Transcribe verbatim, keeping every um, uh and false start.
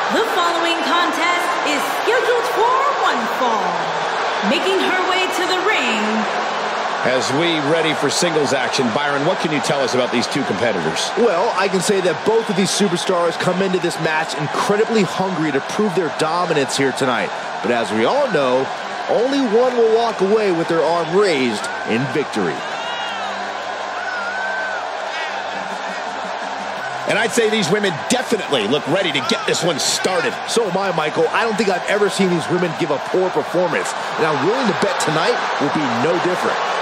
The following contest is scheduled for one fall. Making her way to the ring. As we ready for singles action, Byron, what can you tell us about these two competitors? Well, I can say that both of these superstars come into this match incredibly hungry to prove their dominance here tonight. But as we all know, only one will walk away with their arm raised in victory. And I'd say these women definitely look ready to get this one started. So am I, Michael. I don't think I've ever seen these women give a poor performance. And I'm willing to bet tonight will be no different.